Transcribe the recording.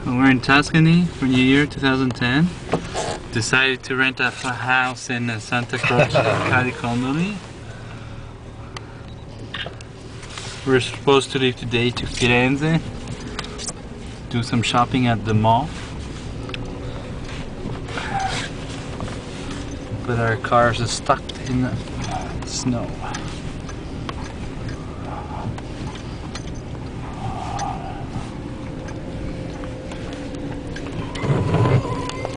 We're in Tuscany for New Year 2010. Decided to rent a house in Santa Croce, Radicondoli. We're supposed to leave today to Firenze, do some shopping at the mall. But our cars are stuck in the snow.